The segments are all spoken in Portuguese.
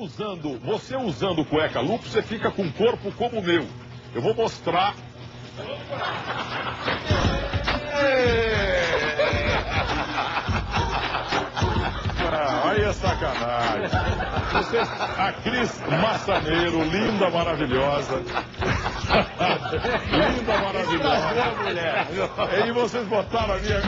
você usando cueca lupo, você fica com um corpo como o meu. Eu vou mostrar. Aí é sacanagem. A Cris Massaneiro, linda, maravilhosa. Linda, maravilhosa. E vocês botaram a minha...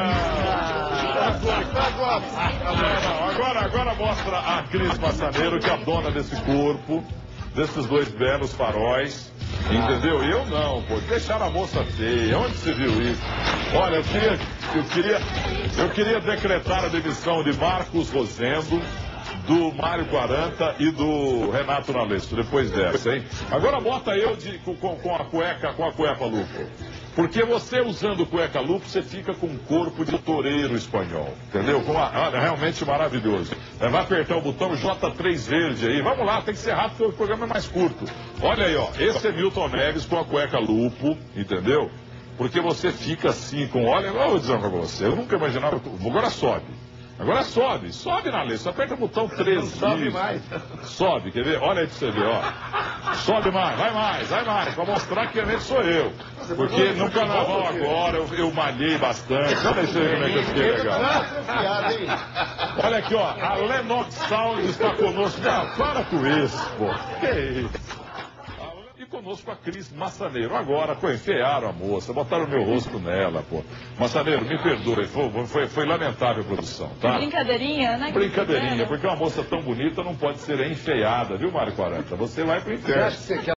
Não. Agora mostra a Cris Massaneiro, que é a dona desse corpo, desses dois belos faróis. Entendeu? Eu não, pô. Deixaram a moça feia. Onde você viu isso? Olha, eu queria decretar a demissão de Marcos Rosendo, do Mário 40 e do Renato Nalesco, depois dessa, hein? Agora bota eu com a cueca lupo. Porque você usando cueca lupo, você fica com um corpo de toureiro espanhol, entendeu? Olha, realmente maravilhoso. Vai apertar o botão J3 verde aí. Vamos lá, tem que ser rápido, porque o programa é mais curto. Olha aí, ó. Esse é Milton Neves com a cueca lupo, entendeu? Porque você fica assim com... Olha, eu vou dizer pra você, eu nunca imaginava... Agora sobe. Agora sobe na lei, só aperta o botão 13. Sobe mais. Sobe, quer ver? Olha aí pra você ver, ó. Sobe mais, vai mais, pra mostrar que realmente sou eu. Porque no carnaval agora eu malhei bastante. Olha aí como é que eu fiquei legal. Olha aqui, ó, a Lennox Sound está conosco. Não, para com isso, pô. Que isso? E conosco a Cris Massaneiro. Agora, enfeiaram a moça, botaram o meu rosto nela, pô. Massaneiro, me perdoe, foi lamentável a produção, tá? Brincadeirinha, né? Brincadeirinha, porque uma moça tão bonita não pode ser enfeiada, viu, Mário 40? Você vai pro inferno.